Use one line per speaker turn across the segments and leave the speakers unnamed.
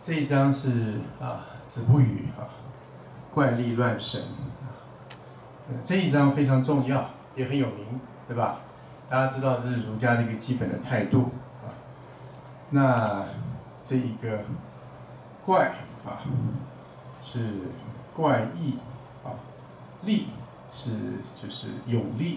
这一章是子不语怪力乱神这一章非常重要，也很有名，对吧？大家知道这是儒家的一个基本的态度那这一个怪是怪异力是就是勇力，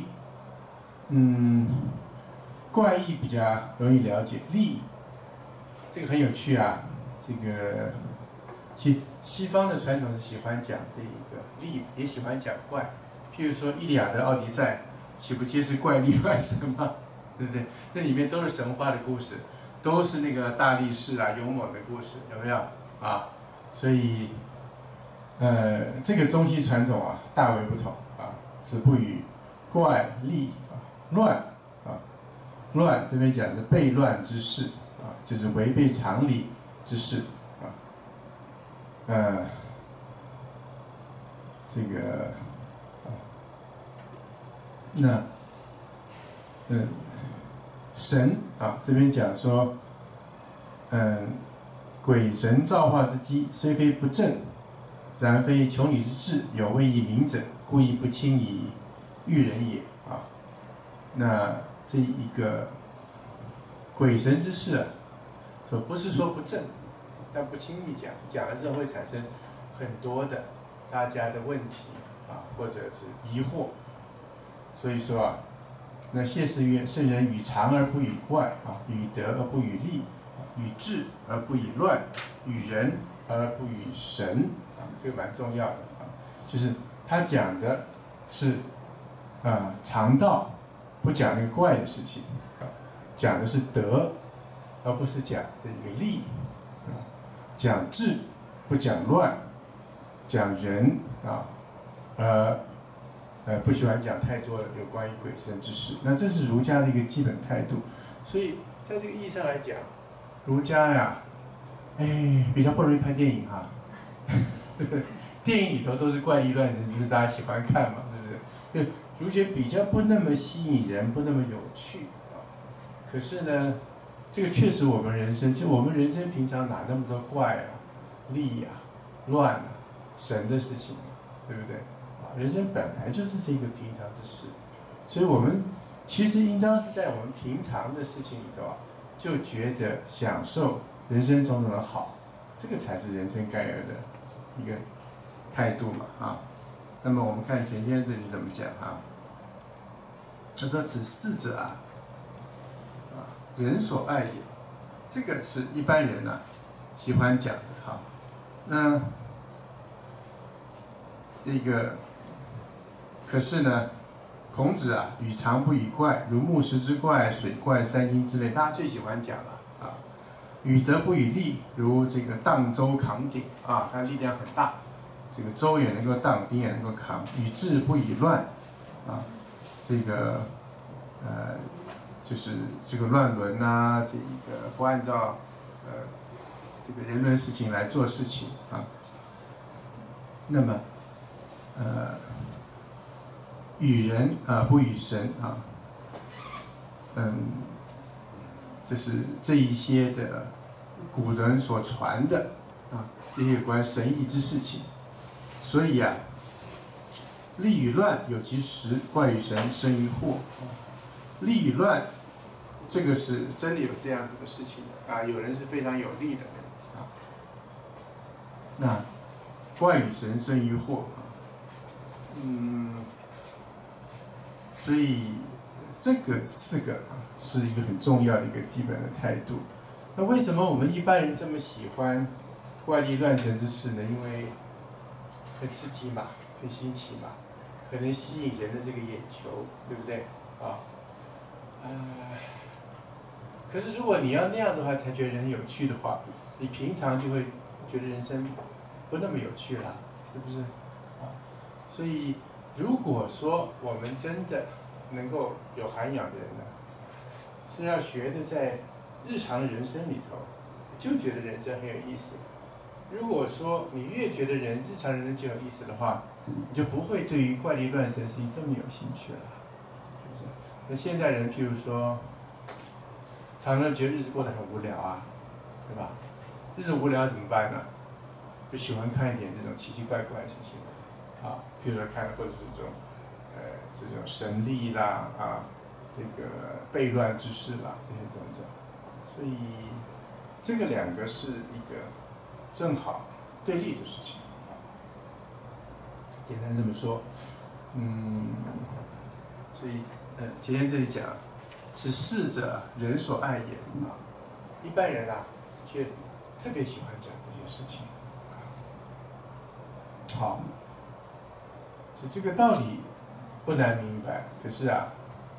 怪异比较容易了解，力这个很有趣啊。这个西方的传统是喜欢讲这个力，也喜欢讲怪。譬如说《伊利亚的奥迪赛》，岂不皆是怪力乱神吗？对不对？那里面都是神话的故事，都是那个大力士勇猛的故事，有没有所以这个中西传统大为不同子不语怪力乱乱这边讲的悖乱之事就是违背常理之事这个那神这边讲说鬼神造化之机，虽非不正，然非穷理之智，有位以明者，故意不轻以喻人也那这一个鬼神之事说不是说不正，但不轻易讲，讲了之后会产生很多的大家的问题或者是疑惑。所以说那谢氏曰：圣人与常而不与怪与德而不与力，与智而不以乱，与人而不与神这个蛮重要的就是他讲的是常道，不讲那个怪的事情讲的是德，而不是讲这个力讲智不讲乱，讲人不喜欢讲太多的有关于鬼神之事。那这是儒家的一个基本态度。所以在这个意义上来讲，儒家比较不容易拍电影电影里头都是怪力乱神，就是大家喜欢看嘛，是不是？就儒学比较不那么吸引人，不那么有趣可是呢，这个确实我们人生，就我们人生平常哪那么多怪力乱神的事情，对不对？人生本来就是这个平常之事，所以我们其实应当是在我们平常的事情里头就觉得享受人生种种的好，这个才是人生该有的一个态度嘛那么我们看前天这里怎么讲他说此四者人所爱也，这个是一般人喜欢讲的那这个可是呢，孔子与常不与怪，如木石之怪、水怪、三阴之类，大家最喜欢讲了与德不与力，如这个荡舟扛鼎它力量很大，这个舟也能够荡，鼎也能够扛。与智不与乱这个就是这个乱伦这个不按照这个人伦事情来做事情那么与人不与神这是这一些的古人所传的这些有关神异之事情。所以利与乱有其实，怪与神生于祸利与乱这个是真的有这样子的事情有人是非常有利的那怪与神生于祸所以这个四个是一个很重要的一个基本的态度。那为什么我们一般人这么喜欢怪力乱神之事呢？因为很刺激嘛，很新奇嘛，可能吸引人的这个眼球，对不对可是如果你要那样子的话才觉得人有趣的话，你平常就会觉得人生不那么有趣了，是不是所以如果说我们真的能够有涵养的人是要学的在日常的人生里头就觉得人生很有意思。如果说你越觉得日常人生就有意思的话，你就不会对于怪力乱神的事情这么有兴趣了，是不是？那现代人譬如说常常觉得日子过得很无聊对吧日子无聊怎么办呢？就喜欢看一点这种奇奇怪怪的事情，啊，譬如说看或者是这种神力啦，啊，这个悖乱之事啦，这些种种，所以这个两个是一个正好对立的事情。简单这么说，所以今天这里讲是逝者人所爱也啊，一般人啊却特别喜欢讲这些事情。好，所以这个道理不难明白，可是啊，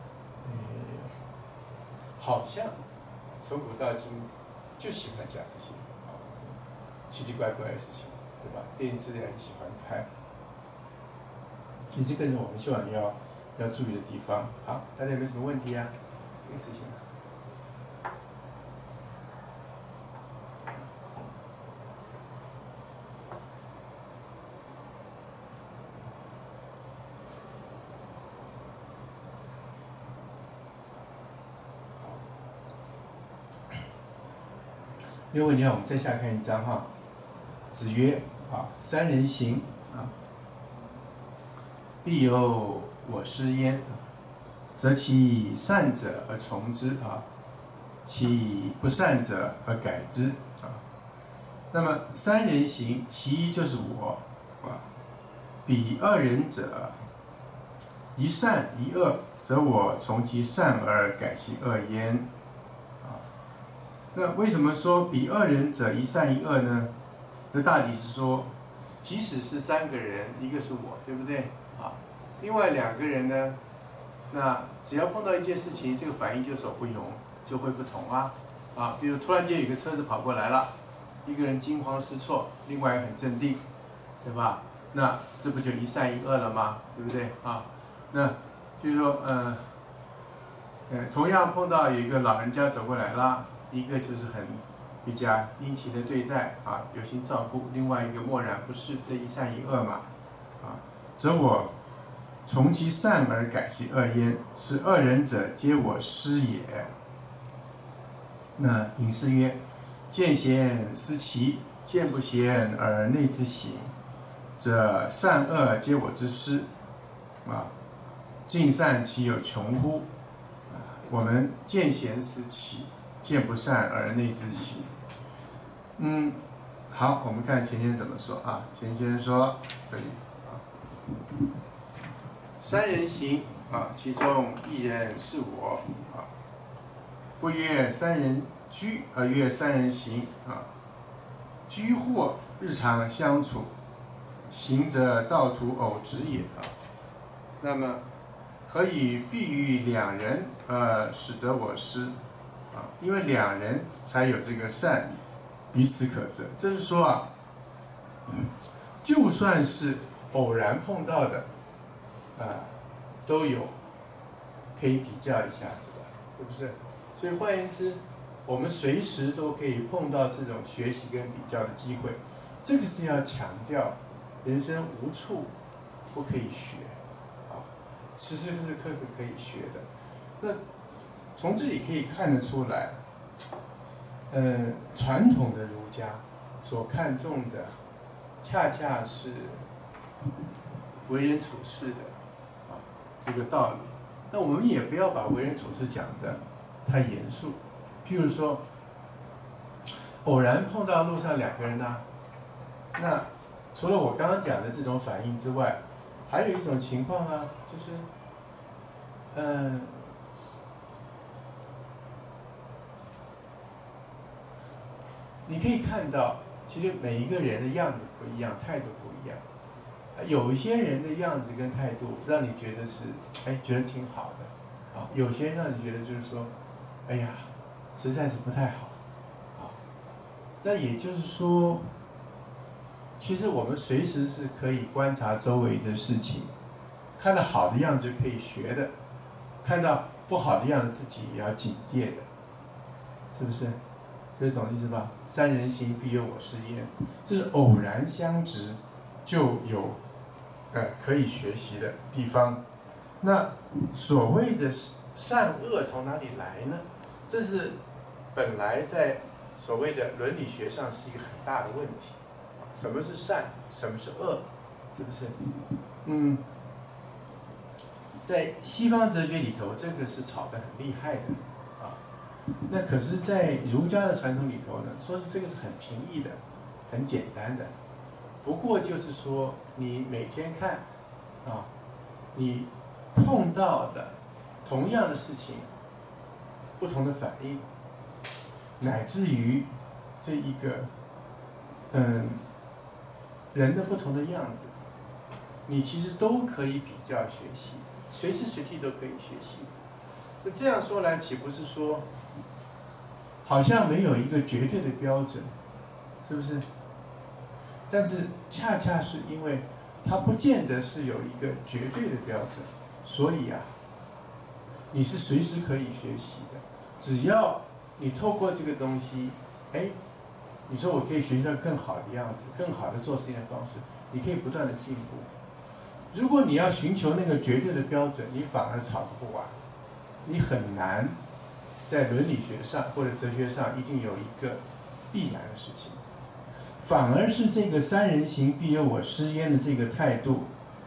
好像从古到今就喜欢讲这些奇奇怪怪的事情，对吧？电视也很喜欢拍，所以这个是我们希望要注意的地方。好，大家有没有什么问题啊？这个事情。没有问题啊，我们再下看一章哈。子曰：三人行必有我师焉，则其善者而从之其不善者而改之那么三人行，其一就是我彼二人者，一善一恶，则我从其善而改其恶焉。那为什么说彼二人者一善一恶呢？那大抵是说，即使是三个人，一个是我，对不对？另外两个人呢，那只要碰到一件事情，这个反应就所不容，就会不同比如突然间有一个车子跑过来了，一个人惊慌失措，另外一个很镇定，对吧？那这不就一善一恶了吗？对不对那就是说同样碰到有一个老人家走过来了，一个就是很比较殷勤的对待有心照顾，另外一个漠然不视，这一善一恶嘛则我从其善而改其恶焉，是二人者皆我师也。那隐士曰：见贤思齐，见不贤而内自省，则善恶皆我之师尽善其有穷乎？我们见贤思齐，见不善而内自省。好，我们看钱先生怎么说钱先生说这里三人行其中一人是我不曰三人居，而曰三人行居或日常相处，行则道途偶直也那么何以必于两人使得我师因为两人才有这个善，彼此可责。这是说就算是偶然碰到的都有可以比较一下子的，是不是？所以换言之，我们随时都可以碰到这种学习跟比较的机会。这个是要强调，人生无处不可以学时时刻刻可以学的。那从这里可以看得出来，传统的儒家所看重的，恰恰是为人处事的这个道理。那我们也不要把为人处事讲得太严肃。譬如说，偶然碰到路上两个人那除了我刚刚讲的这种反应之外，还有一种情况就是你可以看到，其实每一个人的样子不一样，态度不一样。有一些人的样子跟态度让你觉得是，觉得挺好的，有些人让你觉得就是说，哎呀，实在是不太好，那也就是说，其实我们随时是可以观察周围的事情，看到好的样子可以学的，看到不好的样子自己也要警戒的，是不是？这懂意思吧？三人行必有我师焉，这是偶然相值就有可以学习的地方。那所谓的善恶从哪里来呢？这是本来在所谓的伦理学上是一个很大的问题。什么是善？什么是恶？是不是？在西方哲学里头，这个是吵得很厉害的啊。那可是，在儒家的传统里头呢，说是这个是很平易的，很简单的。不过就是说，你每天看啊，你碰到的同样的事情，不同的反应，乃至于这一个人的不同的样子，你其实都可以比较学习，随时随地都可以学习。那这样说来，岂不是说，好像没有一个绝对的标准，是不是？但是恰恰是因为它不见得是有一个绝对的标准，所以啊，你是随时可以学习的。只要你透过这个东西，你说我可以学习到更好的样子，更好的做事情的方式，你可以不断的进步。如果你要寻求那个绝对的标准，你反而吵不完，你很难在伦理学上或者哲学上一定有一个必然的事情。反而是这个三人行必有我师焉的这个态度，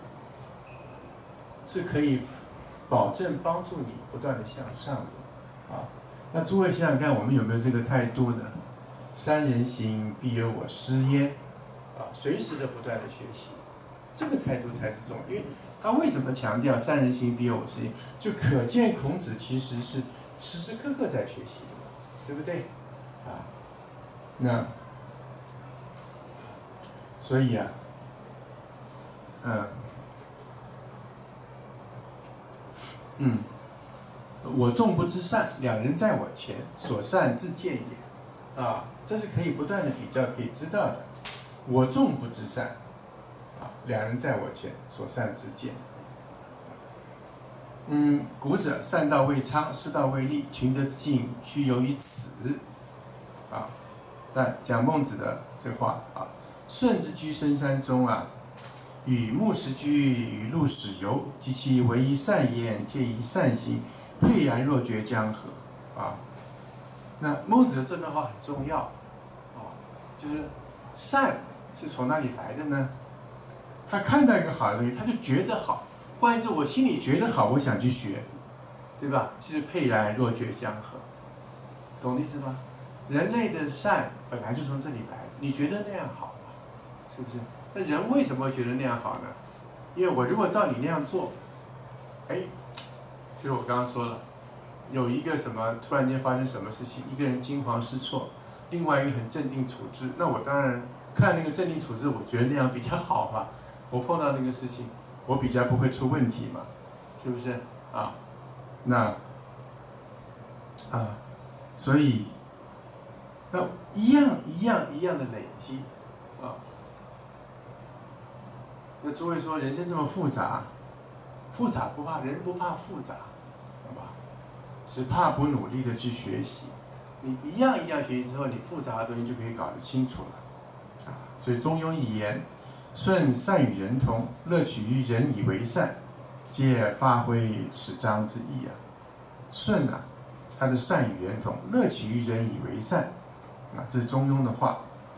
是可以保证帮助你不断的向上的啊。那诸位想想看，我们有没有这个态度呢？三人行必有我师焉啊，随时的不断的学习，这个态度才是重要。因为他为什么强调三人行必有我师焉？就可见孔子其实是时时刻刻在学习的，对不对？啊，那所以啊，我众不知善，两人在我前，所善自见也。啊，这是可以不断的比较，可以知道的。我众不知善，啊，两人在我前，所善自见。古者善道未昌，师道未立，群德之进，须由于此。啊，但讲孟子的这话啊，舜之居深山中啊，与木石居，与鹿矢游，及其为一善言，见一善行，沛然若绝江河。啊，那孟子的这段话很重要，啊，就是善是从哪里来的呢？他看到一个好的东西，他就觉得好，换言之，我心里觉得好，我想去学，对吧？其实沛然若绝江河，懂的意思吗？人类的善本来就从这里来，你觉得那样好吗？是不是？那人为什么会觉得那样好呢？因为我如果照你那样做，就是我刚刚说了，有一个什么突然间发生什么事情，一个人惊慌失措，另外一个很镇定处置，那我当然看那个镇定处置，我觉得那样比较好嘛。我碰到那个事情，我比较不会出问题嘛，是不是啊？那所以那一样的累积啊。那诸位说人生这么复杂，复杂不怕，人不怕复杂，好吧？只怕不努力的去学习。你一样学习之后，你复杂的东西就可以搞得清楚了。所以中庸一言，舜善与人同，乐取于人以为善，皆发挥此章之意啊。舜啊，他的善与人同，乐取于人以为善，这是中庸的话。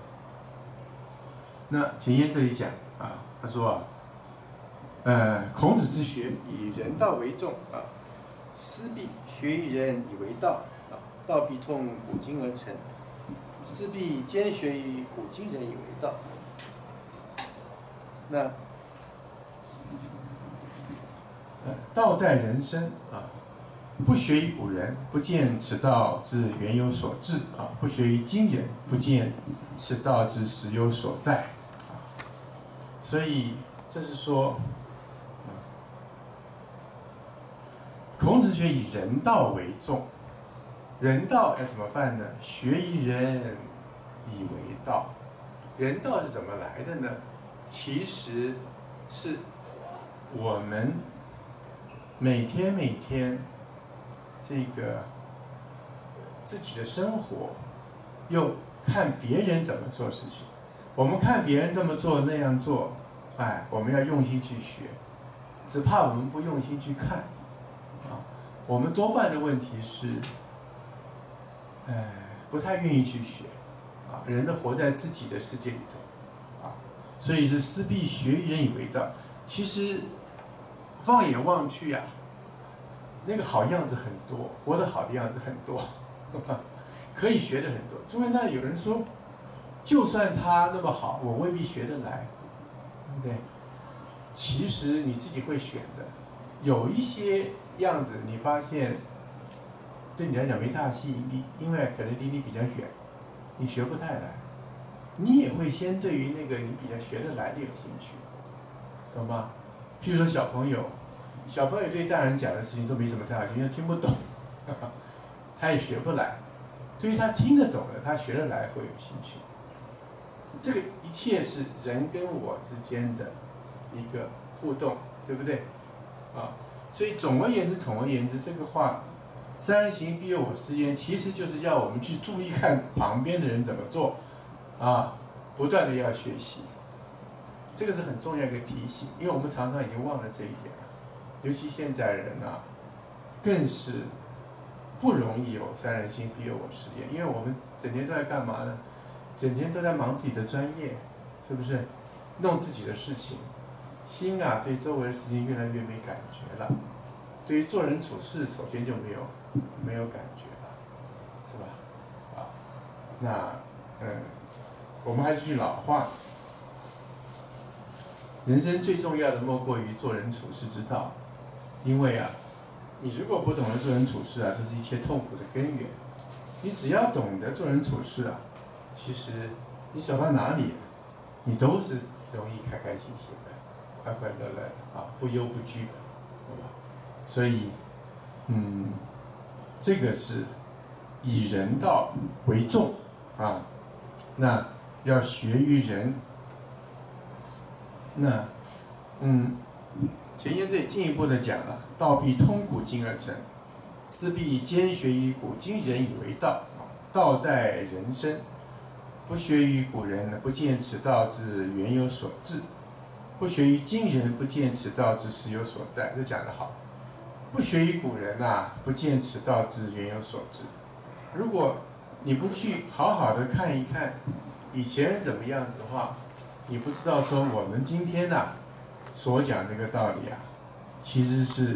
那前言这里讲啊，他说孔子之学以人道为重啊，师必学于人以为道啊，道必通古今而成，师必兼学于古今人以为道。那道在人生啊，不学于古人，不见此道之原有所至啊；不学于今人，不见此道之实有所在啊。所以这是说，孔子学以人道为重，人道要怎么办呢？学于人以为道。人道是怎么来的呢？其实是我们每天这个自己的生活，又看别人怎么做事情，我们看别人这么做那样做，我们要用心去学，只怕我们不用心去看，我们多半的问题是， 不太愿意去学，啊，人都活在自己的世界里头，啊，所以是思必学于人以为道。其实放眼望去啊，那个好样子很多，活得好的样子很多，可以学的很多。诸位，那有人说，就算他那么好，我未必学得来，对不对？其实你自己会选的，有一些样子你发现对你来讲没大吸引力，因为可能离你比较远，你学不太来，你也会先对于那个你比较学得来的有兴趣，懂吗？譬如说小朋友对大人讲的事情都没什么太大兴趣，因为听不懂，他也学不来。对于他听得懂的，他学得来会有兴趣。这个一切是人跟我之间的一个互动，对不对？啊，所以总而言之，这个话，三人行必有我师焉，其实就是要我们去注意看旁边的人怎么做，啊，不断的要学习，这个是很重要的一个提醒，因为我们常常已经忘了这一点了，尤其现在人啊，更是不容易有三人行必有我师焉，因为我们整天都在干嘛呢？整天都在忙自己的专业，是不是？弄自己的事情，心啊对周围的事情越来越没感觉了，对于做人处事首先就没有感觉了，是吧？啊，那我们还是句老话，人生最重要的莫过于做人处事之道，因为啊，你如果不懂得做人处事啊，这是一切痛苦的根源。你只要懂得做人处事啊，其实你走到哪里，你都是容易开开心心的，快快乐乐的啊，不忧不惧的，对吧？所以，这个是以人道为重啊，那要学于人。那，前言这里进一步的讲了，道必通古今而成，思必兼学于古今人以为道，道在人身。不学于古人，不见此道之缘有所至；不学于今人，不见此道之实有所在。这讲得好。不学于古人啊，不见此道之缘有所至。如果你不去好好的看一看以前人怎么样子的话，你不知道说我们今天所讲这个道理啊，其实是，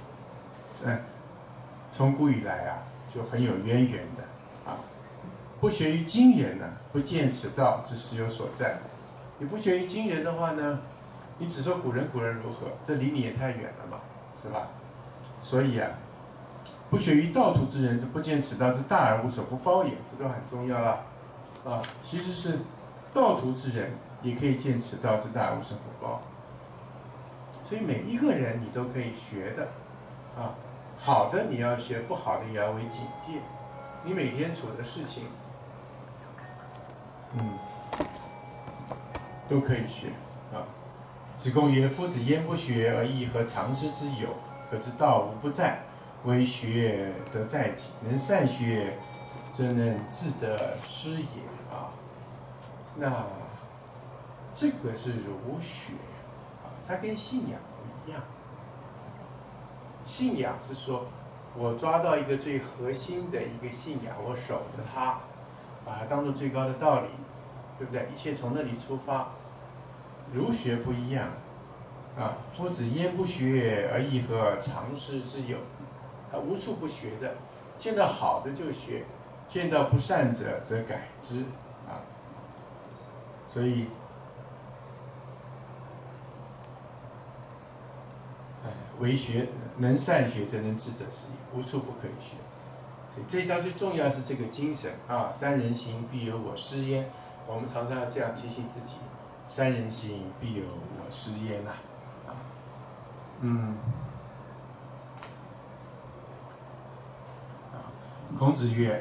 从古以来啊就很有渊源的啊。不学于今人不见此道之实有所在。你不学于今人的话呢，你只说古人如何，这离你也太远了嘛，是吧？所以啊，不学于道途之人，不见此道之大而无所不包也，这个很重要了啊。其实是道途之人也可以见此道之大而无所不包，所以每一个人你都可以学的啊，好的你要学，不好的也要为警戒。你每天处的事情，都可以学啊。子贡曰：“夫子焉不学而亦何常识之有？可知道无不在，为学则在己。能善学，则能自得师也。”啊，那这个是儒学啊，它跟信仰不一样。信仰是说，我抓到一个最核心的一个信仰，我守着它，把它当做最高的道理，对不对？一切从那里出发。儒学不一样啊，夫子焉不学而亦何常识之有？他无处不学的，见到好的就学，见到不善者则改之啊。所以，为学能善学，则能自得师也，无处不可以学。所以这一章最重要是这个精神啊，三人行必有我师焉。我们常常要这样提醒自己。三人行，必有我师焉呐！孔子曰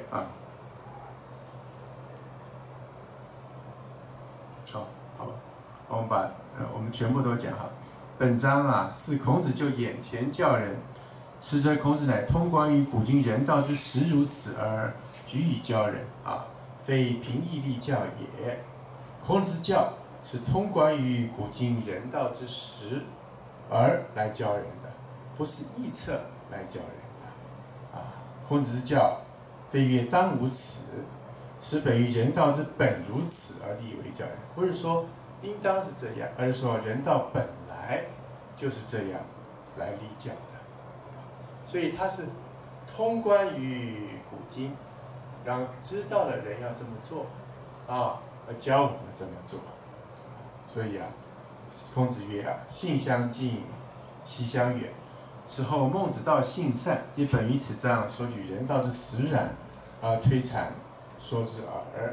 好吧，我们全部都讲好。本章是孔子就眼前教人，实则孔子乃通关于古今人道之实如此而举以教人非凭义立教也。孔子教是通关于古今人道之实而来教人的，不是臆测来教人的孔子之教非曰当无此， 使本于人道之本如此而立为教也。不是说应当是这样，而是说人道本来就是这样来立教的。所以它是通关于古今，让知道的人要这么做，而教我们这么做。所以孔子曰性相近，习相远。此后孟子道性善，皆本于此章所举人道之实然，而推阐说之耳。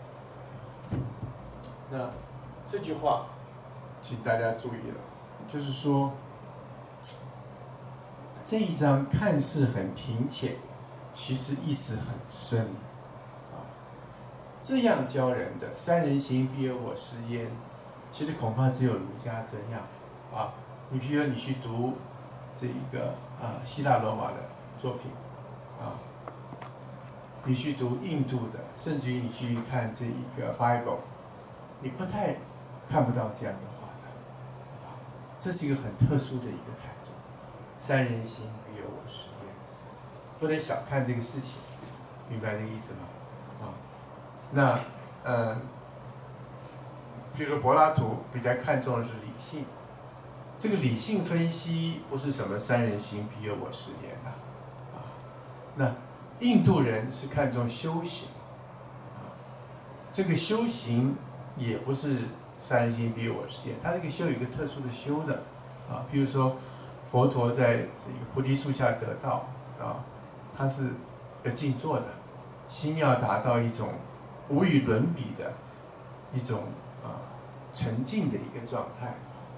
那这句话，请大家注意了，就是说，这一章看似很平浅，其实意思很深。这样教人的三人行，必有我师焉，其实恐怕只有儒家这样。你比如说你去读这一个希腊罗马的作品，你去读印度的，甚至于你去看这一个 Bible， 你不太看不到这样的话的。这是一个很特殊的一个态度。三人行，必有我师焉，不能小看这个事情，明白这个意思吗？那比如说柏拉图比较看重的是理性，这个理性分析不是什么三人行必有我师焉那印度人是看重修行，这个修行也不是三人行必有我师焉，他这个修有一个特殊的修的比如说佛陀在这个菩提树下得道他是要静坐的，心要达到一种无与伦比的一种沉静的一个状态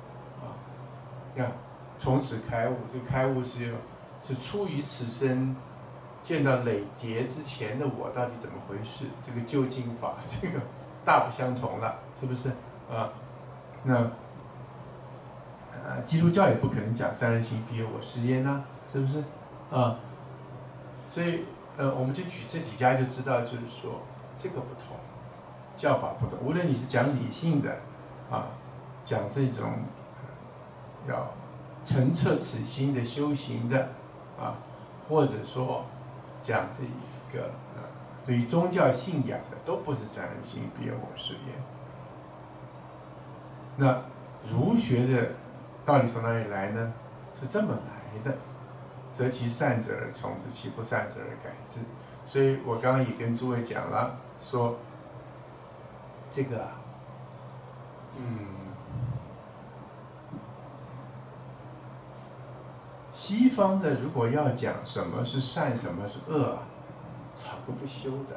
从此开悟。这个开悟是出于此生见到累劫之前的我到底怎么回事，这个究竟法这个大不相同了，是不是那基督教也不可能讲三人行必有我师焉是不是所以我们就举这几家就知道，就是说这个不同，教法不同。无论你是讲理性的讲这种要澄澈此心的修行的或者说讲这一个对于宗教信仰的，都不是三人行必有我师焉。那儒学的道理从哪里来呢？是这么来的，择其善者而从之，其不善者而改之。所以我刚刚也跟诸位讲了，说这个西方的如果要讲什么是善，什么是恶吵个不休的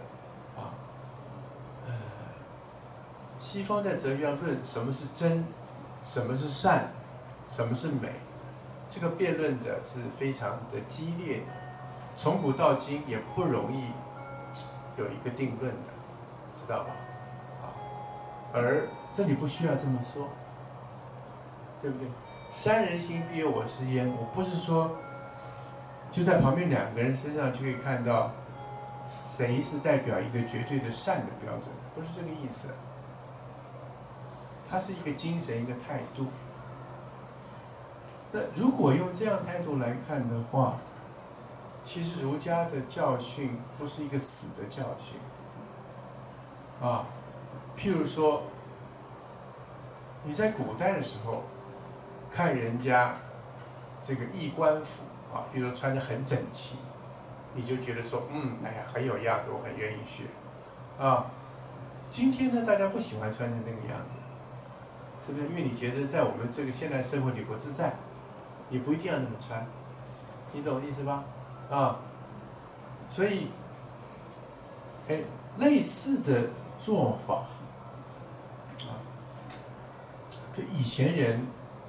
西方在哲学上论什么是真，什么是善，什么是美，这个辩论的是非常的激烈的，从古到今也不容易有一个定论的，知道吧？而这里不需要这么说，对不对？三人行必有我师焉，我不是说就在旁边两个人身上就可以看到谁是代表一个绝对的善的标准，不是这个意思。它是一个精神，一个态度。那如果用这样态度来看的话，其实儒家的教训不是一个死的教训譬如说你在古代的时候看人家这个衣冠服比如说穿得很整齐，你就觉得说很有样子，我很愿意学今天呢，大家不喜欢穿成那个样子，是不是？因为你觉得在我们这个现代社会里不自在，你不一定要那么穿，你懂意思吧？所以类似的做法就以前人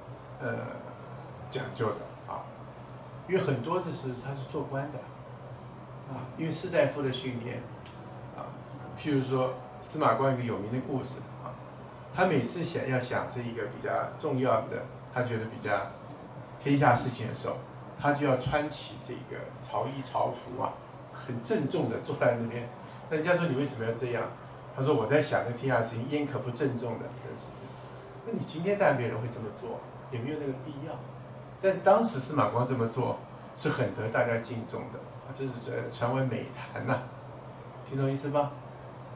讲究的因为很多的是他是做官的因为士大夫的训练譬如说司马光一个有名的故事他每次要想这一个比较重要的，他觉得比较天下事情的时候，他就要穿起这个朝衣朝服很郑重的坐在那边。那人家说你为什么要这样？他说我在想这天下事情，焉可不郑重的？那你今天当然没有人会这么做，也没有那个必要。但当时司马光这么做是很得大家敬重的，这是传为美谈听懂意思吧？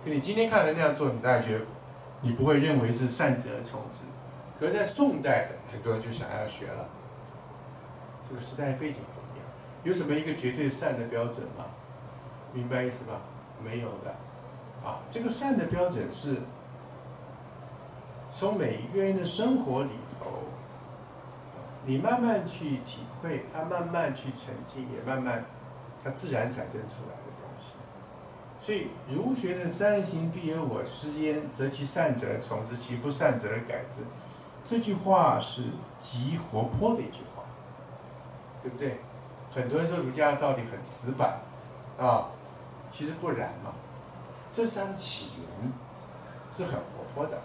可你今天看人那样做，你大概觉得你不会认为是善者而从之。可是，在宋代的很多人就想要学了。这个时代背景不一样，有什么一个绝对善的标准吗？明白意思吧？没有的。这个善的标准是从每一个人的生活里头，你慢慢去体会，他慢慢去沉浸，也慢慢它自然产生出来的东西。所以儒学的三行必有我师焉，择其善者而从之，其不善者而改之。这句话是极活泼的一句话，对不对？很多人说儒家的道理很死板，其实不然嘛。这是它的起源，是很活泼的，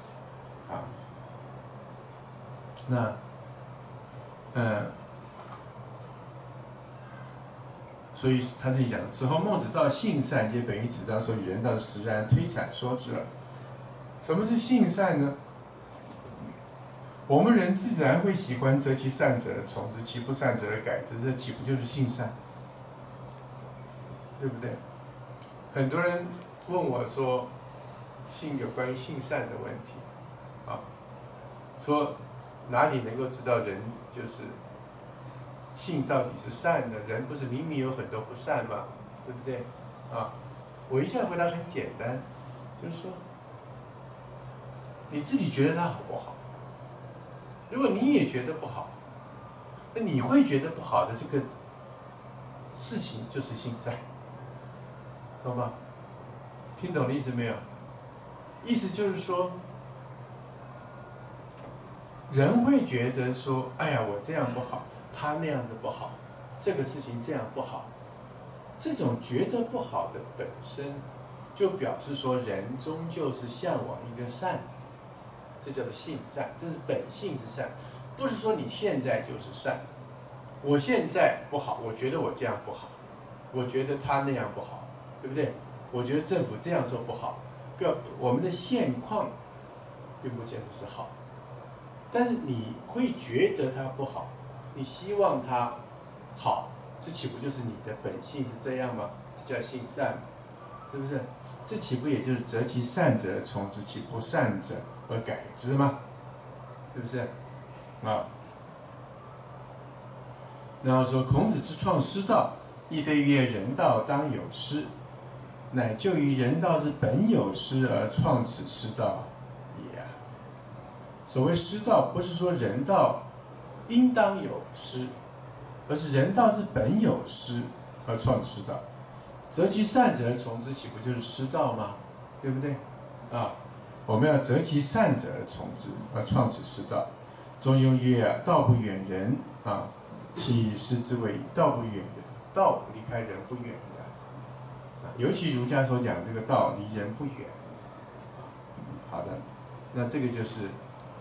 所以他这里讲，此后孟子道性善，皆本于此章，所以人道实然推阐说之了。什么是性善呢？我们人自然会喜欢择其善者而从之，其不善者而改之，这岂不就是性善？对不对？很多人问我说，有关于性善的问题，说哪里能够知道人就是性到底是善的？人不是明明有很多不善吗？对不对？我一下回答很简单，就是说，你自己觉得它好不好？如果你也觉得不好，那你会觉得不好的这个事情就是性善，懂吗？听懂的意思没有？意思就是说，人会觉得说，哎呀，我这样不好，他那样子不好，这个事情这样不好，这种觉得不好的本身，就表示说人终究是向往一个善的，这叫做性善，这是本性是善，不是说你现在就是善，我现在不好，我觉得我这样不好，我觉得他那样不好，对不对？我觉得政府这样做不好，我们的现况并不见得是好，但是你会觉得它不好，你希望它好，这岂不就是你的本性是这样吗？这叫性善，是不是？这岂不也就是择其善者而从之，其不善者而改之吗？是不是？然后说孔子之创师道，亦非曰人道当有师，乃就于人道之本有师而创此师道也。所谓师道，不是说人道应当有师，而是人道之本有师而创师道。择其善者而从之，岂不就是师道吗？对不对？我们要择其善者而从之，而创此师道。中庸曰：道不远人，其师之谓矣。道不远人，道离开人不远的，尤其儒家所讲这个道离人不远。好的，那这个就是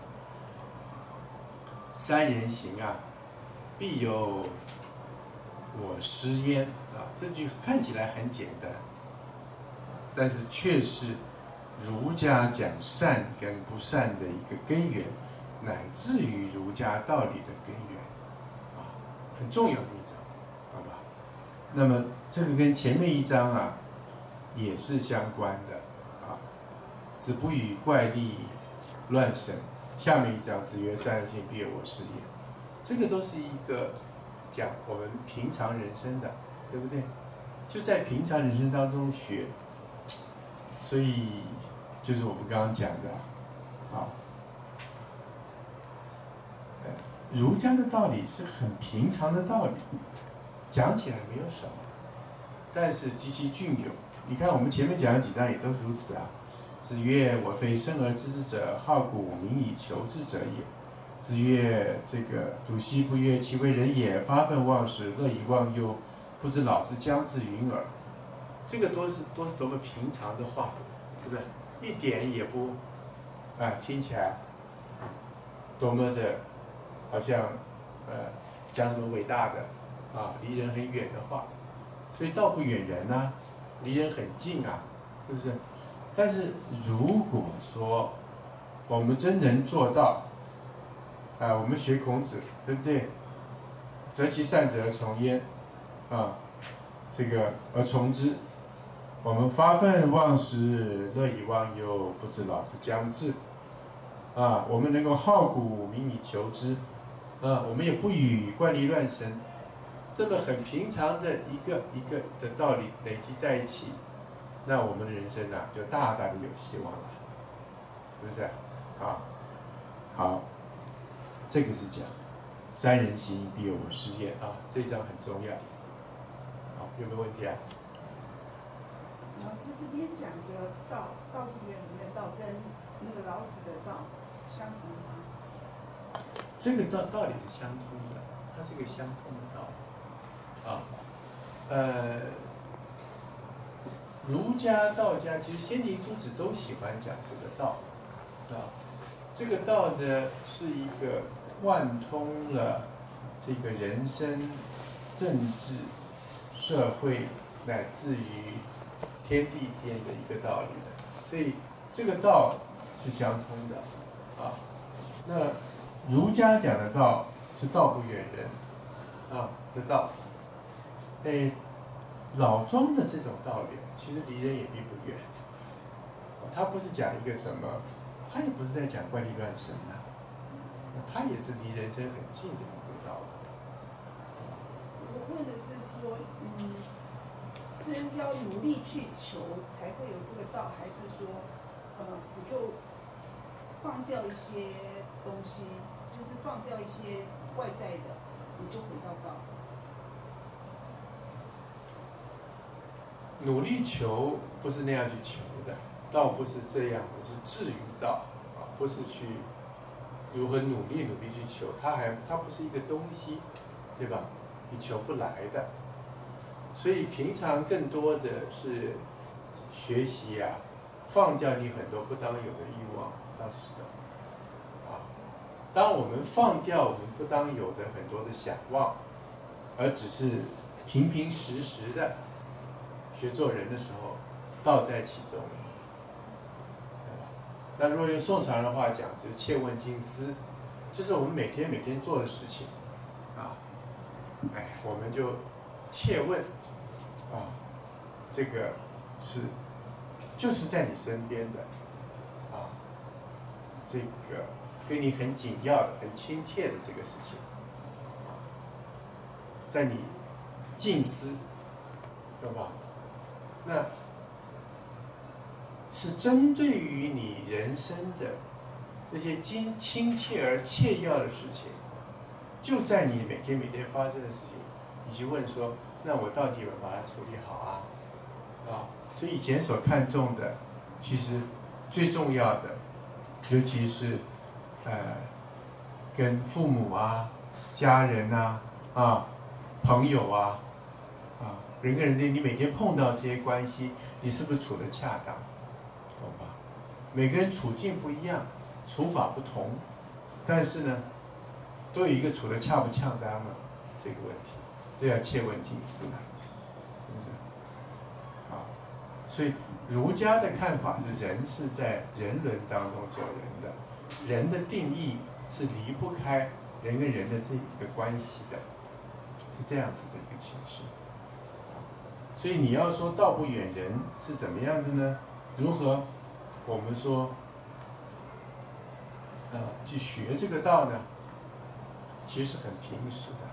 三人行必有我师焉这句看起来很简单，但是却是儒家讲善跟不善的一个根源，乃至于儒家道理的根源，很重要的一章，好吧？那么这个跟前面一章也是相关的子不语怪力乱神。下面一章子曰：三人行，必有我师焉。这个都是一个讲我们平常人生的，对不对？就在平常人生当中学，所以就是我们刚刚讲的儒家的道理是很平常的道理，讲起来没有什么，但是极其隽永。你看我们前面讲的几章也都是如此子曰：我非生而知之者，好古名以求之者也。子曰：这个主奚不曰，其为人也，发愤忘食，乐以忘忧，不知老之将至云耳。这个都是多么平常的话，是不是？一点也不听起来多么的好像讲什么伟大的离人很远的话。所以道不远人离人很近是不是？但是如果说我们真能做到我们学孔子，对不对？择其善者而从焉这个而从之， 我们发愤忘食，乐以忘忧，不知老之将至。啊，我们能够好古名以求之，啊，我们也不与怪力乱神，这么很平常的一个一个的道理累积在一起，那我们的人生就大大的有希望了，是不是？啊，好，这个是讲三人行必有我师焉啊，这一章很重要。好，有没有问题啊？
老师这边讲的道不远里面的道跟那个老子的道相同吗？
这个道理是相通的，它是一个相通的道理。儒家、道家其实先秦诸子都喜欢讲这个道啊。这个道呢是一个贯通了这个人生、政治、社会乃至于天地间的一个道理的，所以这个道是相通的啊。那儒家讲的道是道不远人的道，老庄的这种道理其实离人也并不远，他不是讲一个什么，他也不是在讲怪力乱神他也是离人生很近的一个道理。
我问的是说，是要努力去求才会有这个道，还是说，你就放掉一些东西，就是放掉一些外在的，你就回到道。
努力求不是那样去求的，道不是这样的，是至于道不是去如何努力去求，它不是一个东西，对吧？你求不来的。所以平常更多的是学习放掉你很多不当有的欲望，倒是的当我们放掉我们不当有的很多的想望，而只是平平实实的学做人的时候，道在其中。那如果用宋朝人的话讲，就是切问经思，就是我们每天做的事情我们就切问这个就是在你身边的这个跟你很紧要的、很亲切的这个事情在你静思，对吧？那是针对于你人生的这些亲切而切要的事情，就在你每天发生的事情，你去问说，那我到底有没有把它处理好所以以前所看重的，其实最重要的，尤其是跟父母家人朋友人跟人之间，你每天碰到这些关系，你是不是处得恰当？懂吧？每个人处境不一样，处法不同，但是呢，都有一个处得恰不恰当的这个问题，这要切问经思是不是？所以儒家的看法是，人是在人伦当中做人的，人的定义是离不开人跟人的这一个关系的，是这样子的一个情形。所以你要说道不远人是怎么样子呢？如何我们说去学这个道呢？其实很平实的，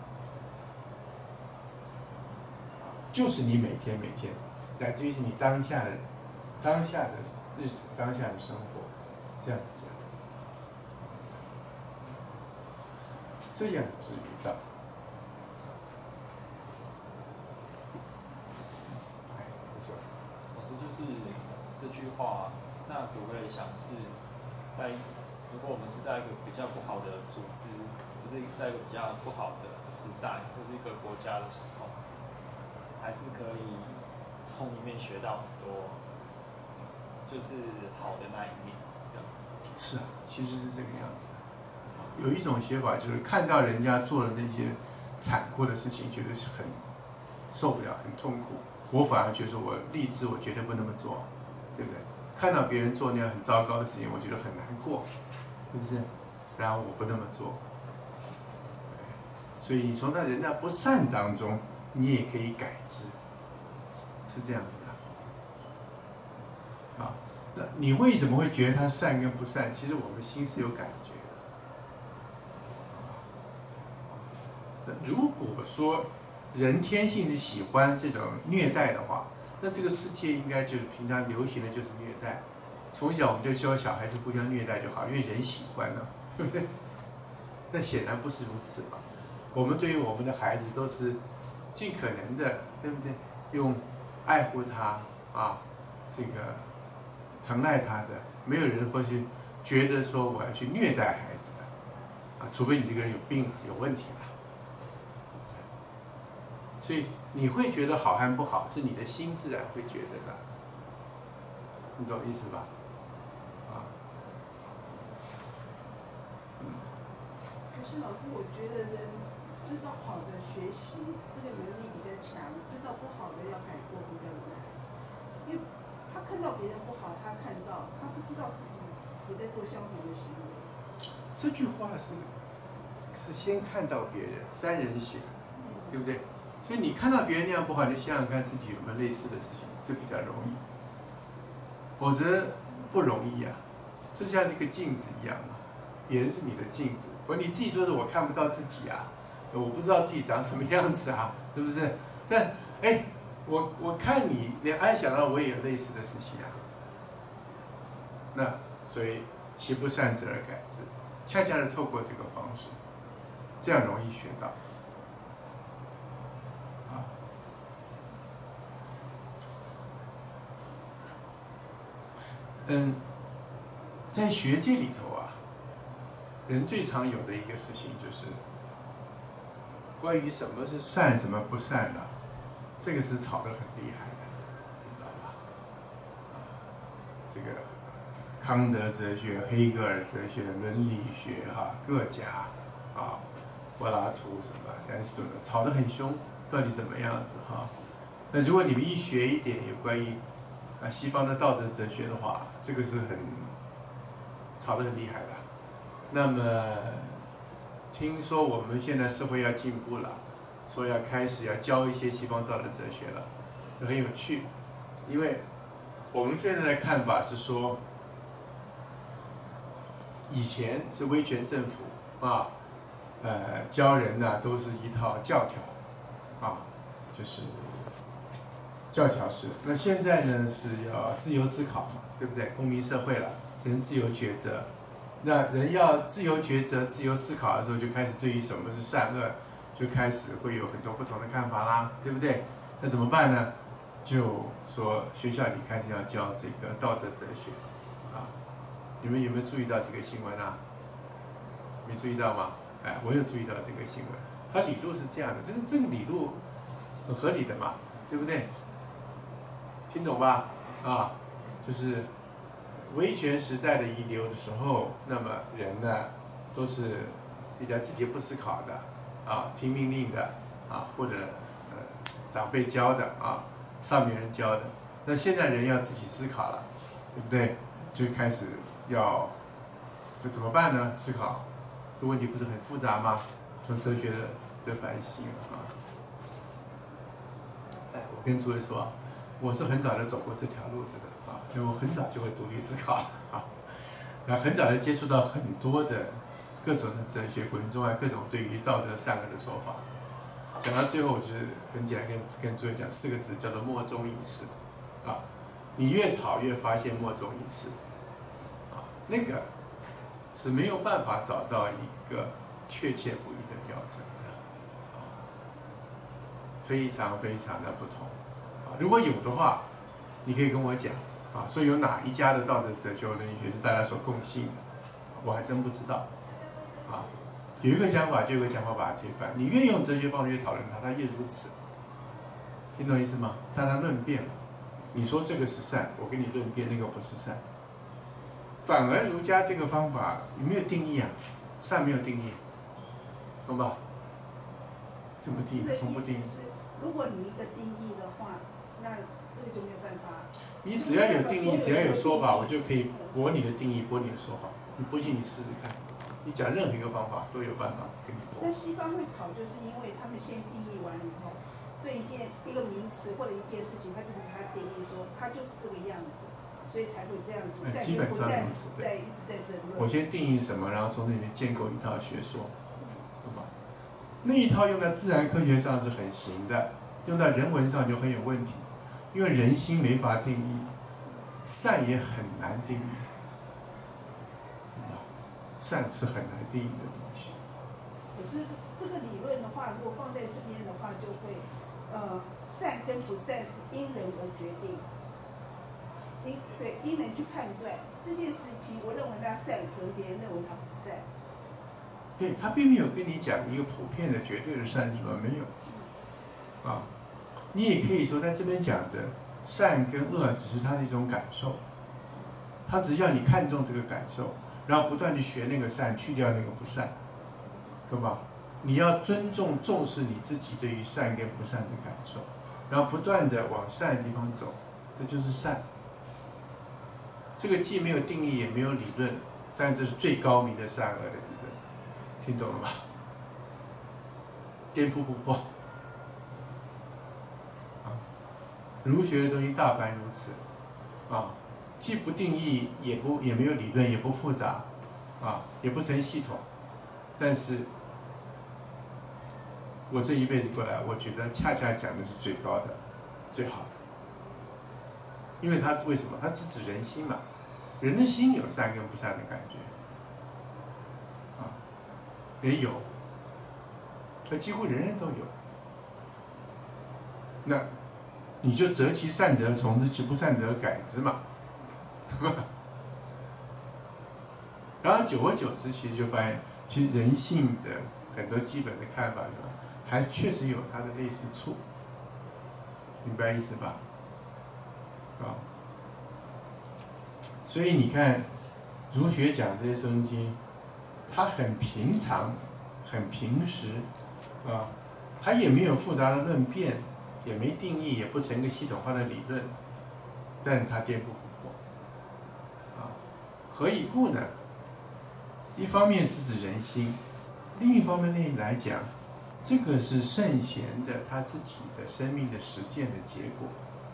就是你每天，乃至于是你当下的日子、当下的生活，这样子讲，这样至于道。
老师就是这句话，那可不可以想是在，如果我们是在一个比较不好的组织，就是在一个比较不好的时代，或是一个国家的时候，还是可以从里面学到很多，就是好的那一面，这样子。
是其实是这个样子。有一种写法就是看到人家做的那些残酷的事情，觉得是很受不了、很痛苦。我反而觉得我立志，我绝对不那么做，对不对？看到别人做那样很糟糕的事情，我觉得很难过，是不是？然后我不那么做。所以你从人那不善当中，你也可以改之，是这样子的。 那你为什么会觉得它善跟不善？其实我们心是有感觉的。那如果说人天性是喜欢这种虐待的话，那这个世界应该就是平常流行的就是虐待。从小我们就教小孩子互相虐待就好，因为人喜欢呢，对不对？那显然不是如此嘛。我们对于我们的孩子都是尽可能的，对不对？用爱护他啊，这个疼爱他的，没有人会去觉得说我要去虐待孩子的，啊，除非你这个人有病有问题了。所以你会觉得好和不好，是你的心自然会觉得的，你懂意思吧？啊，
可是老师，我觉得人知道好的学习这个能力比较强，知道不好的要改过比较难，因为他看到别人不好，他看到，他不知道自己也在做相同的行为。
这句话是先看到别人，三人行，对不对？所以你看到别人那样不好，你就想想看自己有没有类似的事情，这比较容易。否则不容易啊，就像这个镜子一样嘛，别人是你的镜子，否则你自己说的我看不到自己啊，我不知道自己长什么样子啊，是不是？但我看你，想到我也有类似的事情啊。那所以其不善者而改之，恰恰是透过这个方式，这样容易学到。在学界里头啊，人最常有的一个事情就是关于什么是善，什么不善的，这个是吵得很厉害的，你知道吧？这个康德哲学、黑格尔哲学、伦理学各家柏拉图什么亚里士多德吵得很凶，到底怎么样子那如果你们一学一点有关于西方的道德哲学的话，这个是吵得很厉害的。那么听说我们现在社会要进步了，说要开始要教一些西方道德哲学了，这很有趣。因为我们现在的看法是说，以前是威权政府教人都是一套教条就是教条式的。那现在呢是要自由思考嘛，对不对？公民社会了，人自由抉择。那人要自由抉择、自由思考的时候，就开始对于什么是善恶，就开始会有很多不同的看法啦，对不对？那怎么办呢？就说学校里开始要教这个道德哲学你们有没有注意到这个新闻啊？没注意到吗？我有注意到这个新闻。它理路是这样的，这个理路很合理的嘛，对不对？听懂吧？就是威权时代的遗留的时候，那么人呢都是比较自己不思考的听命令的或者长辈教的上面人教的。那现在人要自己思考了，对不对？就开始就怎么办呢？思考，这问题不是很复杂吗？从哲学的反省我跟诸位说我是很早就走过这条路子的所以我很早就会独立思考然后很早就接触到很多的各种的哲学古今中外各种对于道德善恶的说法。讲到最后，我就是很简单跟诸位讲4个字，叫做莫衷一是你越吵越发现莫衷一是那个是没有办法找到一个确切不一的标准的非常非常的不同如果有的话，你可以跟我讲说有哪一家的道德哲学或伦理学是大家所共信的，我还真不知道有一个讲法就有一个讲法把它推翻，你越用哲学方式越讨论它越如此，听懂意思吗？大家论辩了，你说这个是善，我给你论辩那个不是善。反而儒家这个方法有没有定义善没有定义，懂吧？怎么定义？从不定义。
如果你一个定义的话，那这个就没有办法。
你只要有定义，只要有说法，我就可以驳你的定义，驳你的说法。你不信你试试看，你讲任何一个方法都有办法跟你驳。
那西方会吵，就是因为他们先定义完了以后，对一个名词或者一件事情，他就把它定义说它就是这个样子。 所以才会这样子，善
基本
跟不善
上如此。
在一直在争论。
我先定义什么，然后从里面建构一套学说，对吧？那一套用在自然科学上是很行的，用在人文上就很有问题，因为人心没法定义，善也很难定义，善是很难定义的东西。
可是这个理论的话，如果放在这边的话，就会，善跟不善是因人而决定，因人去判断这件事情，我认为它善，可能别人认为它不善。
对，他并没有跟你讲一个普遍的绝对的善是吧？没有，啊，你也可以说他这边讲的善跟恶只是他的一种感受，他只是要你看重这个感受，然后不断地学那个善，去掉那个不善，对吧？你要尊重、重视你自己对于善跟不善的感受，然后不断地往善的地方走，这就是善。这个既没有定义，也没有理论，但这是最高明的善恶的理论，听懂了吗？颠扑不破。儒学的东西大凡如此，既不定义，也没有理论，也不复杂，也不成系统，但是，我这一辈子过来，我觉得恰恰讲的是最高的、最好的，因为它为什么？它直指人心嘛，人的心有善跟不善的感觉，人有，几乎人人都有，那你就择其善者从之，其不善者改之嘛，对吧？然后久而久之，其实就发现，其实人性的很多基本的看法，还确实有它的类似处，明白意思吧？所以你看，儒学讲这些圣经，它很平常，很平实，它也没有复杂的论辩，也没定义，也不成个系统化的理论，但它颠扑不破，何以故呢？一方面直指人心，另一方面来讲，这个是圣贤的他自己的生命的实践的结果，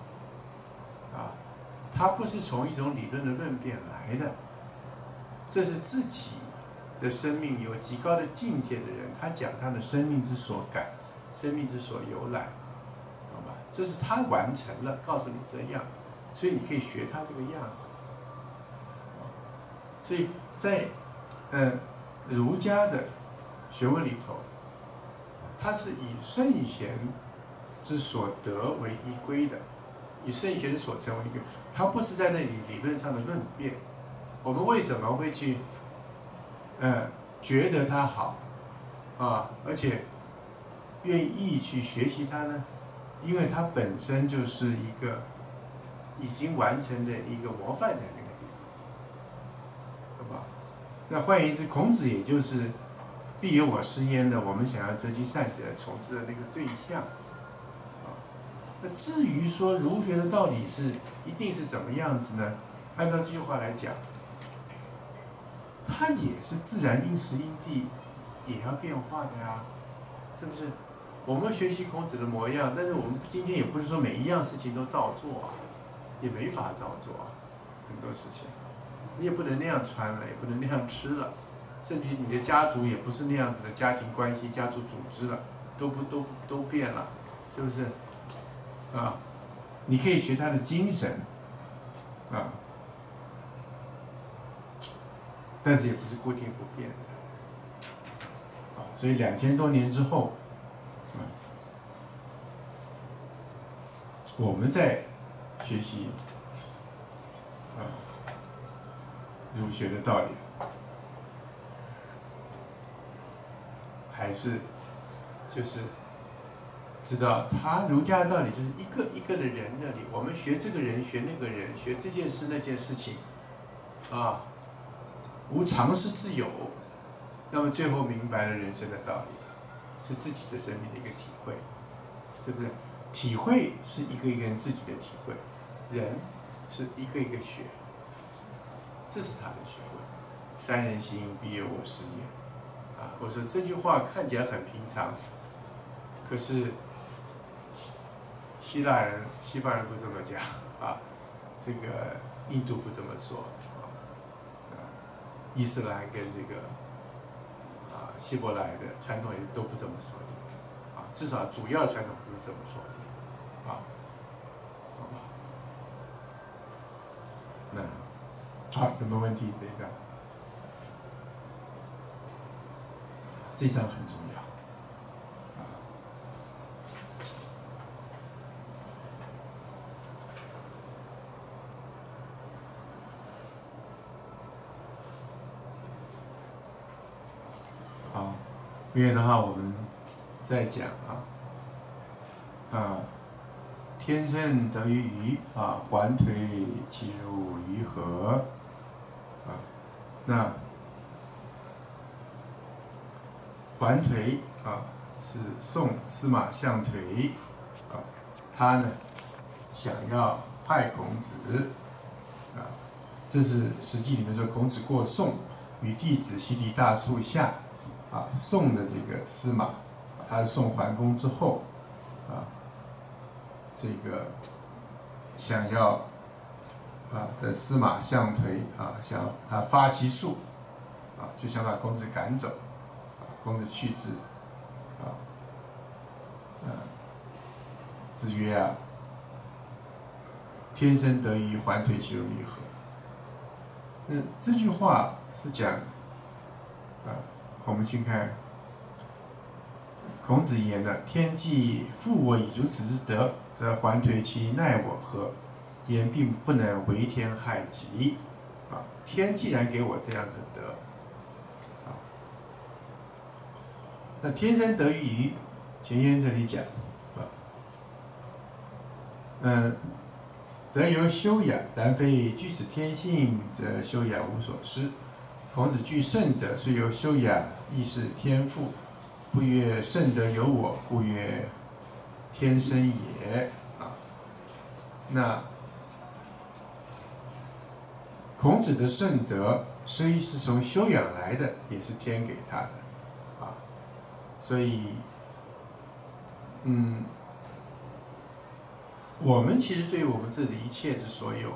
他不是从一种理论的论辩来的，这是自己的生命有极高的境界的人，他讲他的生命之所感，生命之所由来，懂吧？这是他完成了，告诉你这样，所以你可以学他这个样子。所以在儒家的学问里头，它是以圣贤之所得为依归的，以圣贤之所成为依归，它不是在那里理论上的论辩。我们为什么会去觉得它好而且愿意去学习它呢？因为它本身就是一个已经完成的一个模范在那个地方，对吧？那换言之，孔子也就是必有我师焉的，我们想要择其善者从之的那个对象。那至于说儒学的道理是一定是怎么样子呢？按照这句话来讲，它也是自然因时因地也要变化的呀，是不是？我们学习孔子的模样，但是我们今天也不是说每一样事情都照做也没法照做很多事情，你也不能那样穿了，也不能那样吃了，甚至你的家族也不是那样子的家庭关系、家族组织了，都变了，是不是？你可以学他的精神，但是也不是固定不变的，所以2000多年之后，我们在学习儒学的道理，还是就是知道他儒家的道理就是一个一个的人那里，我们学这个人，学那个人，学这件事那件事情，无常识之有，那么最后明白了人生的道理，是自己的生命的一个体会，是不是？体会是一个一个人自己的体会，人是一个一个学，这是他的学问。三人行，必有我师焉。我说这句话看起来很平常，可是西方人不这么讲这个印度不这么说，伊斯兰跟这个希伯来的传统也都不这么说的，至少主要传统不是这么说的，好吧？那好，有没有问题？这个这章很重要。好，因为的话，我们再讲天生得于鱼环推其入鱼河那环推是宋司马相颓他呢想要害孔子这是《史记》里面说孔子过宋，与弟子席地大树下宋的这个司马，他宋桓公之后这个想要的司马相颓想他发其术就想把孔子赶走孔子去之子曰天生得鱼环推其入鱼河。这句话是讲我们去看孔子言的：“天既复我以如此之德，则环推其奈我何？言并不能为天害己。”天既然给我这样的德，那天生得于鱼，前言这里讲德由修养，然非居此天性，则修养无所失。孔子具圣德，虽由修养，亦是天赋。不曰圣德由我，故曰天生也。那孔子的圣德虽是从修养来的，也是天给他的所以我们其实对我们自己的一切之所有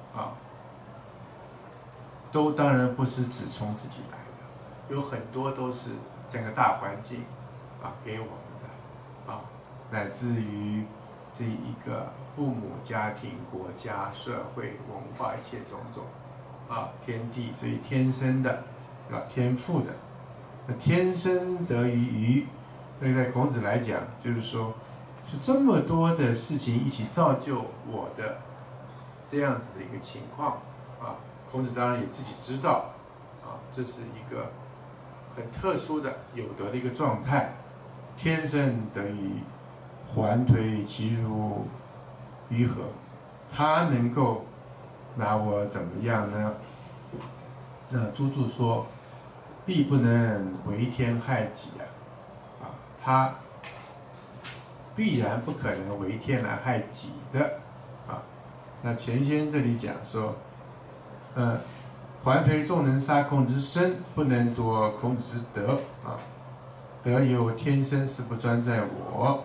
都当然不是只从自己来的，有很多都是整个大环境给我们的乃至于这一个父母、家庭、国家、社会、文化一切种种天地，所以天生的天赋的，那天生得于鱼，所以在孔子来讲，就是说是这么多的事情一起造就我的这样子的一个情况孔子当然也自己知道这是一个很特殊的有德的一个状态，天生得于环推其入鱼河，他能够拿我怎么样呢？那朱注说，必不能为天害己他必然不可能为天来害己的那前先这里讲说环推纵能杀孔子之身，不能夺孔子之德德由天生，是不专在我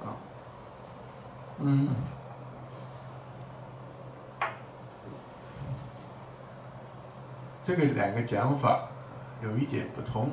这个两个讲法有一点不同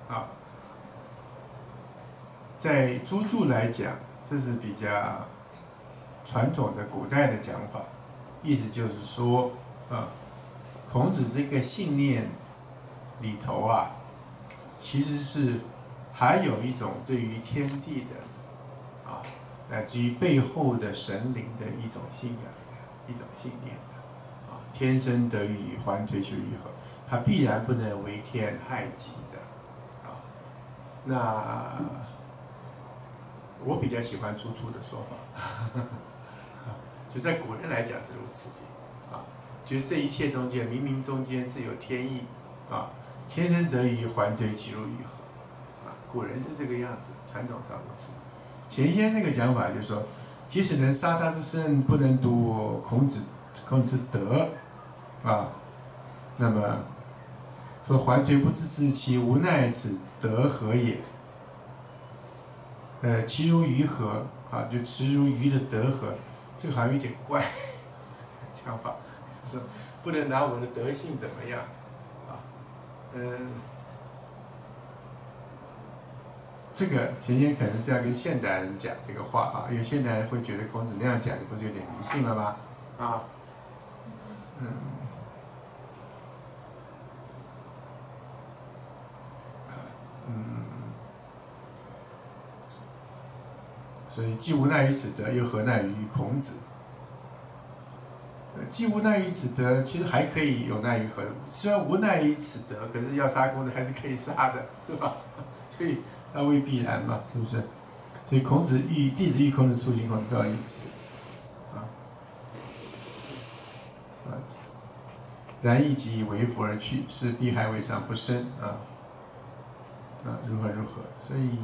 在朱注来讲，这是比较传统的古代的讲法，意思就是说孔子这个信念里头其实是还有一种对于天地的乃至于背后的神灵的一种信仰的一种信念的天生得于环推其入鱼河，他必然不能为天害己的那我比较喜欢朱注的说法就在古人来讲是如此的就是这一切中间，冥冥中间自有天意天生得于环推其入鱼河古人是这个样子，传统上如此。前先这个讲法就是说，即使能杀他之身，不能夺孔子之德那么说环推不自知其无奈，此德何也？其如鱼河就其如鱼的德河，这个好像有点怪讲法， 说不能拿我的德性怎么样，啊，这个前天可能是要跟现代人讲这个话啊，因为现代人会觉得孔子那样讲，不是有点迷信了吗？啊，所以既无奈于此德，又何奈于孔子？既无奈于此德，其实还可以有奈于何？虽然无奈于此德，可是要杀孔子还是可以杀的，对吧？所以那未必然嘛，是不是？所以孔子弟子欲孔子出行，孔子造于此。然亦即为服而去，是必害未尝不生啊！如何？所以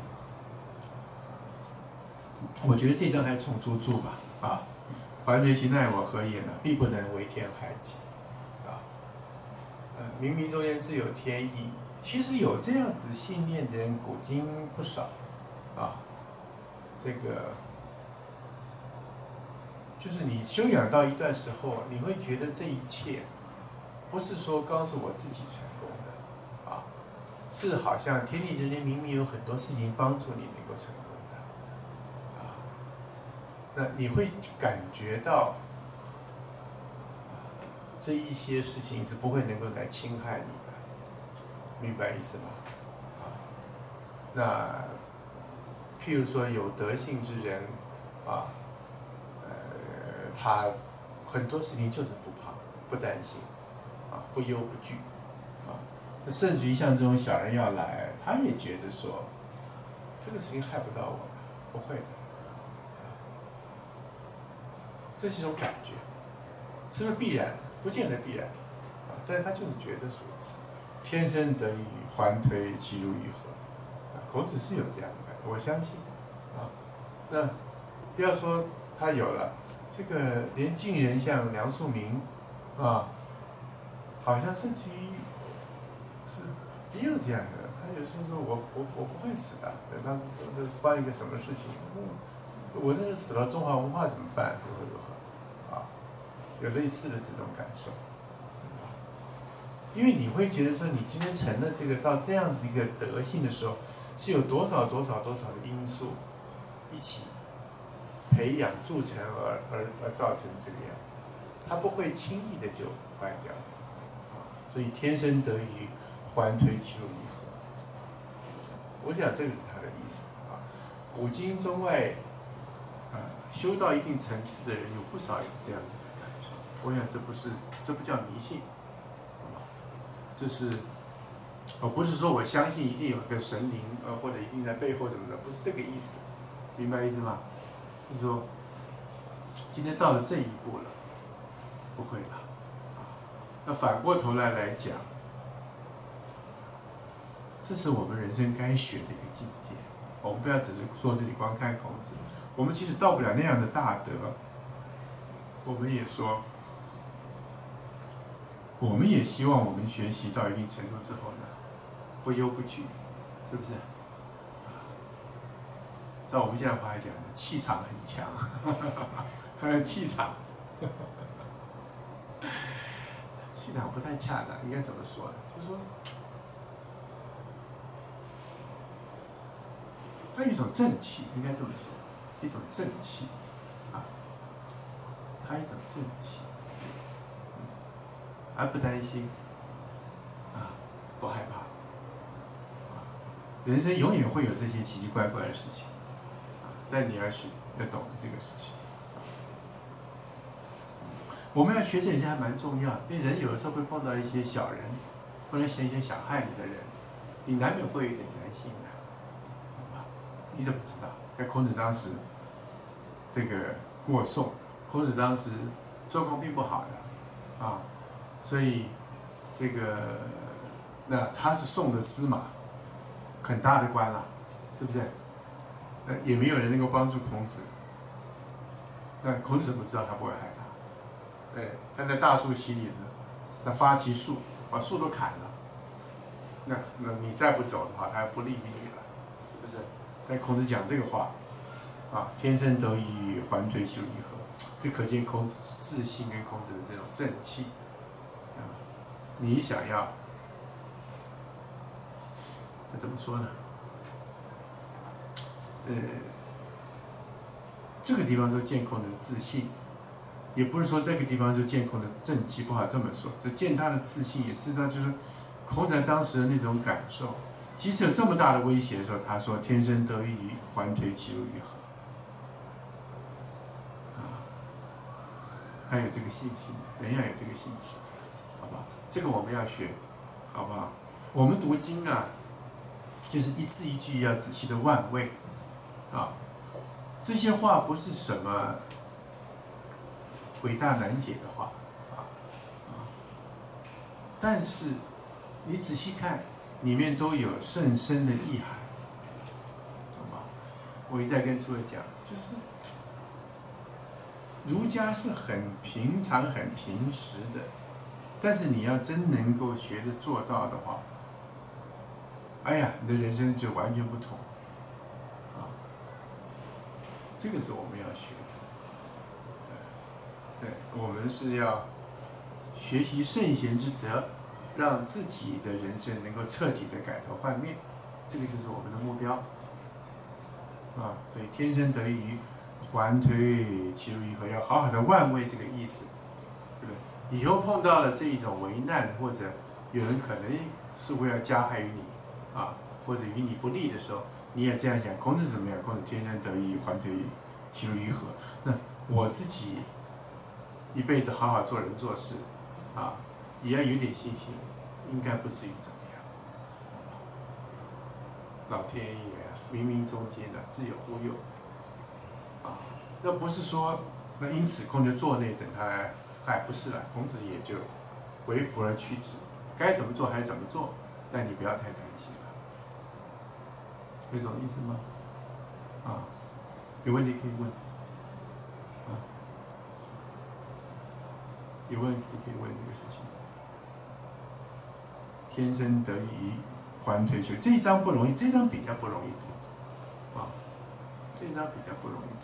我觉得这章还重注吧啊！环推其奈我何也呢？必不能为天害己啊！冥冥中间自有天意。其实有这样子信念的人，古今不少啊。这个就是你修养到一段时候，你会觉得这一切不是说告诉我自己成功的啊，是好像天地人间明明有很多事情帮助你能够成功的啊，那你会感觉到这一些事情是不会能够来侵害你的，明白意思吗？啊，那譬如说有德性之人啊，他很多事情就是不怕、不担心，啊，不忧不惧，啊，那甚至于像这种小人要来，他也觉得说，这个事情害不到我的，不会的，这是一种感觉，是不是必然？不见得必然，啊，但是他就是觉得如此，天生得以环推其如于何？孔子是有这样的感觉，我相信，啊，那不要说他有了。这个连晋人像梁漱溟，啊，好像甚至于是也有这样的，他有时候说我不会死的，等他发一个什么事情，我这死了中华文化怎么办？如何，啊，有类似的这种感受，因为你会觉得说，你今天成了这个到这样子一个德性的时候，是有多少的因素一起培养铸成而造成这个样子，它不会轻易的就坏掉，所以天生得以环推其如于何？我想这个是他的意思啊。古今中外，修到一定层次的人有不少有这样子的感受。我想这不叫迷信，这是不是说我相信一定有个神灵或者一定在背后怎么的，不是这个意思，明白意思吗？就是说，今天到了这一步了，不会了。那反过头来讲，这是我们人生该学的一个境界。我们不要只是说这里光看孔子，我们其实到不了那样的大德。我们也说，我们也希望我们学习到一定程度之后呢，不忧不惧，是不是？照我们现在话来讲，气场很强，气场不太恰当，应该怎么说呢？就是说，它有一种正气，应该这么说，一种正气，啊，它一种正气，而不担心，啊，不害怕，人生永远会有这些奇奇怪怪的事情。但你要懂得这个事情，我们要学这些还蛮重要，因为人有的时候会碰到一些小人，碰到一些想害你的人，你难免会有点担心的，你怎么知道？在孔子当时这个过宋，孔子当时状况并不好的，啊，所以这个那他是宋的司马，很大的官了，是不是？也没有人能够帮助孔子，那孔子怎么知道他不会害他？他在大树溪里呢，他发其树，把树都砍了，那你再不走的话，他还不利于你了，是不是？但孔子讲这个话，啊，天生得以环推其如于何？ 这可见孔子自信跟孔子的这种正气啊。你想要，那怎么说呢？这个地方说见孔子的自信，也不是说这个地方就见孔子的正气，不好这么说。就见他的自信，也知道就是孔子当时的那种感受。即使有这么大的威胁的时候，他说：“天生得益于环推，其如于何？”还有这个信心，人要有这个信心，好吧？这个我们要学，好不好？我们读经啊，就是一字一句要仔细的玩味，啊，这些话不是什么伟大难解的话，但是你仔细看，里面都有甚深的意涵，好吧？我一再跟诸位讲，就是儒家是很平常、很平实的，但是你要真能够学着做到的话，哎呀，你的人生就完全不同，啊，这个是我们要学的，对，我们是要学习圣贤之德，让自己的人生能够彻底的改头换面，这个就是我们的目标，啊，所以天生得益于环推，其如于何？要好好的玩味这个意思，对不对？以后碰到了这一种为难，或者有人可能似乎要加害于你，啊，或者与你不利的时候，你也这样想：孔子怎么样？孔子天生得益于环推，其如于何？那我自己一辈子好好做人做事，啊，也要有点信心，应该不至于怎么样。老天爷冥冥中间的自有忽悠。那不是说，那因此孔子坐内等他来，哎，不是了，孔子也就为福而去之，该怎么做还是怎么做，但你不要太担心了，有这种意思吗？啊，有问题可以问，啊，有问题可以问这个事情。天生得益于环推求，这一章不容易，这一章比较不容易读，啊，这一章比较不容易读。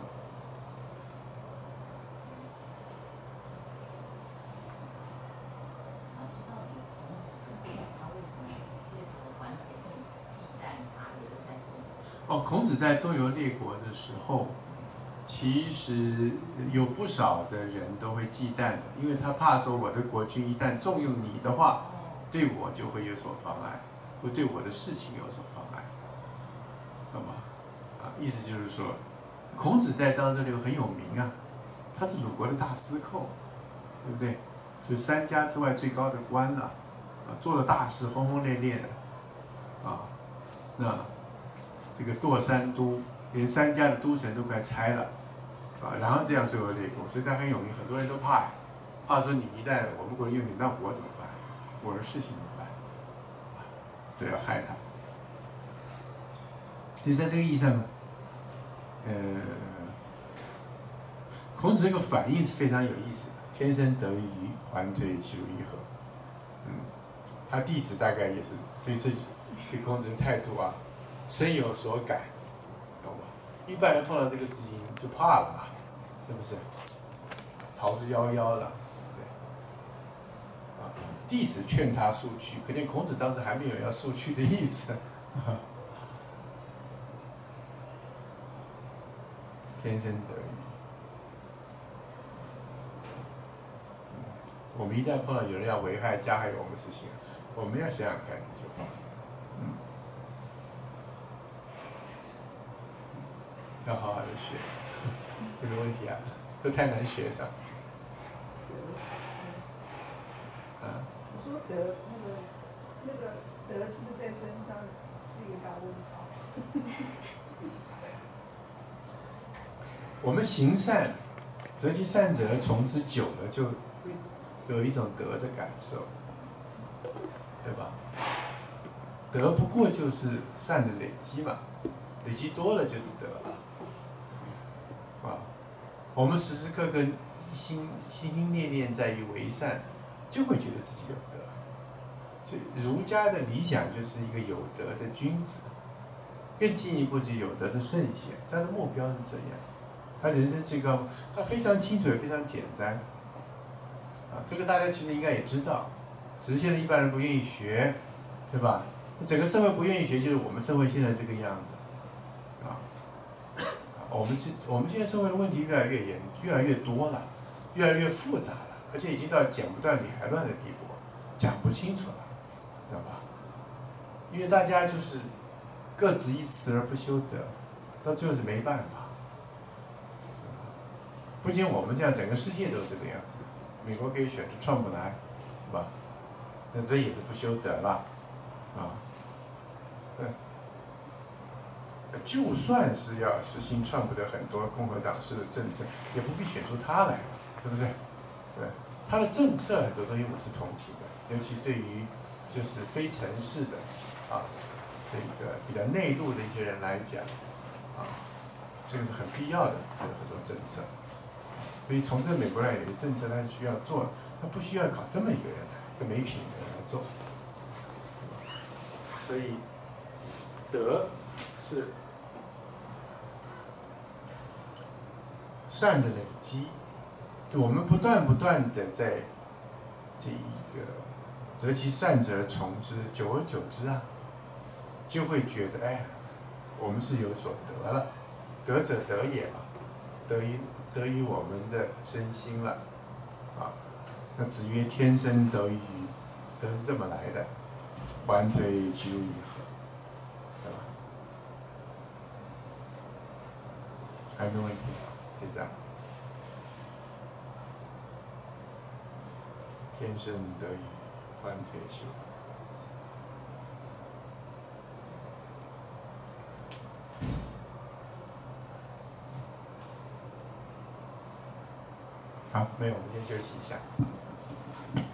哦，孔子在周游列国的时候，其实有不少的人都会忌惮的，因为他怕说我的国君一旦重用你的话，对我就会有所妨碍，会对我的事情有所妨碍，懂吗？啊，意思就是说，孔子在当时里很有名啊，他是鲁国的大司寇，对不对？就是三家之外最高的官了，啊，做了大事轰轰烈烈的，啊，那。这个堕三都，连三家的都城都快拆了，啊，然后这样周游列国，所以他很有名，很多人都怕，怕说你一旦我们国用你，那我怎么办？我的事情怎么办？都要害他。所以在这个意义上，孔子这个反应是非常有意思的，天生得益于环推，其如于何？他弟子大概也是对孔子的态度啊。深有所感，懂吗？一般人碰到这个事情就怕了嘛，是不是？逃之夭夭了，对。啊，弟子劝他速去，可见孔子当时还没有要速去的意思。天生得益。我们一旦碰到有人要危害、加害我们的事情，我们要想想看这句话。要好好的学，有没有问题啊？都太难学是吧？啊？
我说德那个德是不是在身上是一个大问号？
我们行善，择其善者从之，久了就有一种德的感受，对吧？德不过就是善的累积嘛，累积多了就是德了。我们时时刻刻心念念在于为善，就会觉得自己有德。所以儒家的理想就是一个有德的君子，更进一步就有德的圣贤，他的目标是这样。 他人生最高，他非常清楚也非常简单，啊，这个大家其实应该也知道，只是现在一般人不愿意学，对吧？整个社会不愿意学，就是我们社会现在这个样子，啊，我们现在社会的问题越来越多了，越来越复杂了，而且已经到剪不断理还乱的地步，讲不清楚了，知道吧？因为大家就是各执一词而不修德，到最后是没办法。不仅我们这样，整个世界都是这个样子。美国可以选出川普来，是吧？那这也是不修德了，啊，对。就算是要实行川普的很多共和党式的政策，也不必选出他来，对不对？对，他的政策很多东西我是同情的，尤其对于就是非城市的啊，这个比较内陆的一些人来讲，啊，这个是很必要的，有很多政策。所以从政美国来有些政策他是需要做的，他不需要搞这么一个人来，一个没品的人来做。所以德是善的累积，我们不断的在这一个择其善者而从之，久而久之啊，就会觉得哎，我们是有所得了，得者得也嘛，得于我们的身心了，啊，那子曰：“天生得于予，德是这么来的，还推其入于何？”对吧？还有没有问题？可以这样。天生得于还推其入。好，没有，我们先休息一下。